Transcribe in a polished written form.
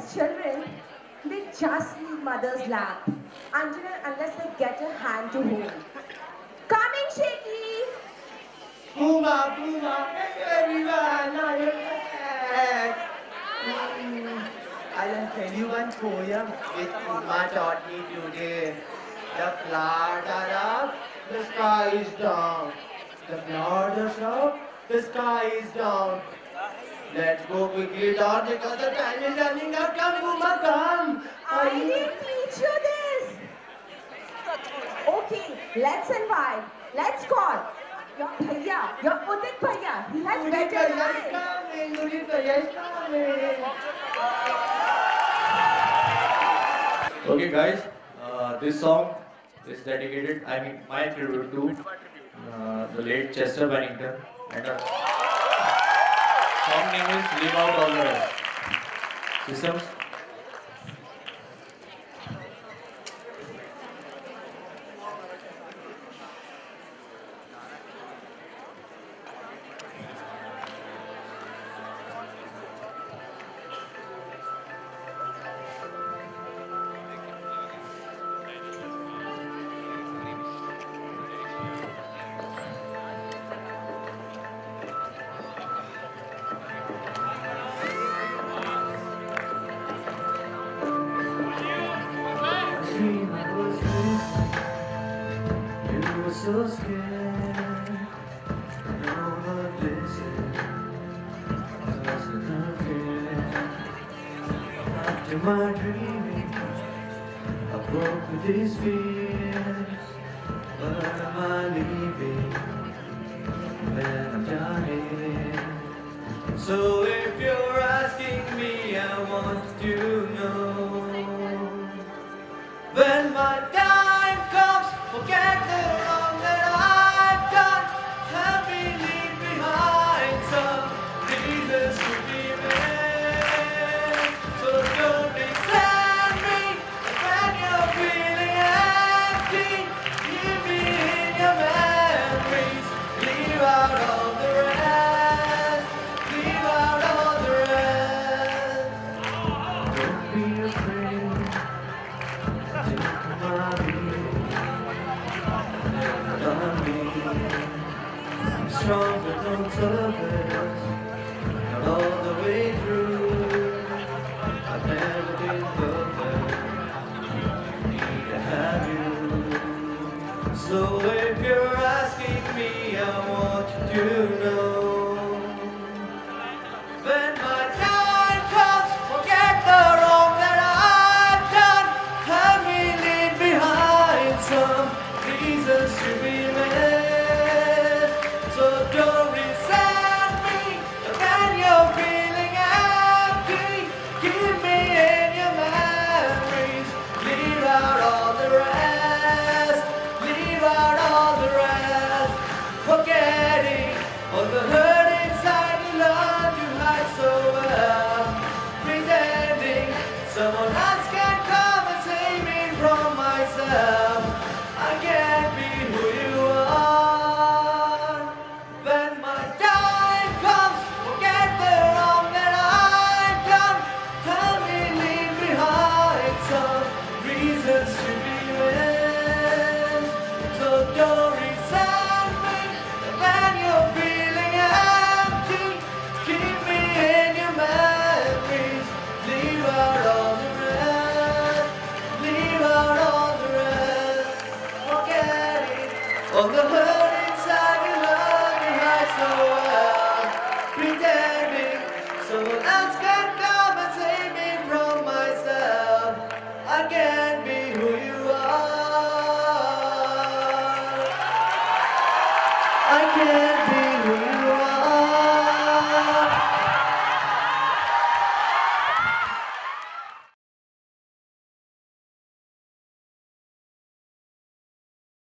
children, they just need mother's lap until and unless they get a hand to hold. Coming, Shaky! Puma, Puma, everyone, I am back. I'll tell you one poem which Puma taught me today. The flowers are up, the sky is down. The flowers are up, the sky is down. Let's go quickly down because the time is running out. Come, Puma, come. I didn't teach you this. Okay, let's invite. Let's call your bhaiya, your Udit bhaiya. He has better lines. Udit bhaiya is coming. Okay guys, this song is dedicated, my tribute to the late Chester Bennington, and the song name is Leave Out All the Rest. Systems. So scared, no one listens, after my dreaming, I broke with these fears, but am I leaving, when I'm dying? So if you're asking me, I want to know, when my time comes, forget the wrong that I've done. Help me leave behind some reasons to be made. So don't resent me when you're feeling empty. Keep me in your memories. Leave out all the rest. Leave out all the rest. Don't be afraid. Take my hand. I'm strong but don't surface, not all the way through. I've never been perfect, need to have you. So if you're asking me, I want you to know, when my time comes, forget the wrong that I've done. Help me leave behind some reasons to be made. So don't resent me when you're feeling empty. Keep me in your memories. Leave out all the rest. Leave out all the rest. Forgetting all the hurt inside you learned to hide so well. Pretending someone else can come and save me from myself. I can't be who you are. When my time comes, forget the wrong that I've done. Help me leave behind some reasons to be missed. So don't resent me when you're feeling empty. Keep me in your memories. Leave out all the rest. Leave out all the rest. Forgetting all the hurt inside you learned to hide so well. Pretending someone else can come and save me from myself. I can't be who you are. I can't be